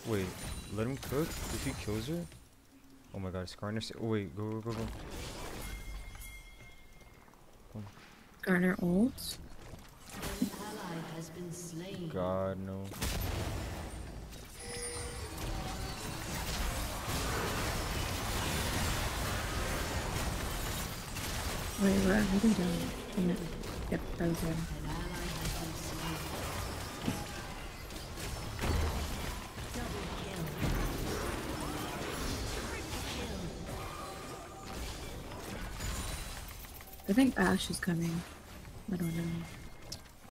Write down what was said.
Wait, let him cook? If he kills her? Oh my god, Skarner. Oh wait, go. Garner ults. God, no. Wait, what are they doing? Can it get frozen? I think Ash is coming. I don't know.